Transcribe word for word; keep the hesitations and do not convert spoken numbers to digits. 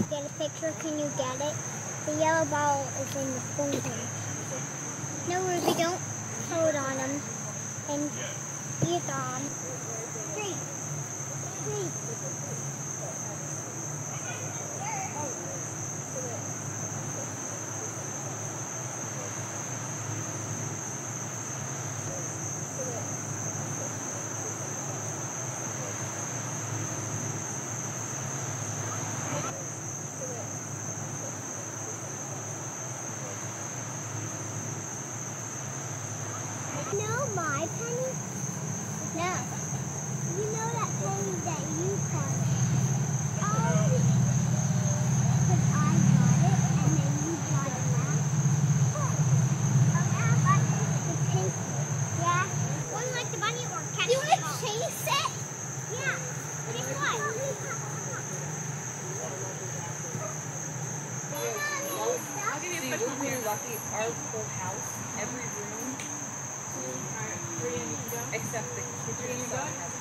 Get a picture, can you get it? The yellow ball is in the fountain. No, Ruby, don't throw it on him. And eat on. Three. Three. You know my penny? No. You know that penny that you caught? Oh, because I got it and then you got it back. Oh, yeah, but the pink. Yeah. One like the bunny or catch it? You want to chase it? Yeah. Guess what? I'll give you a question. We're lucky. Our whole house, every room, except the kitchen.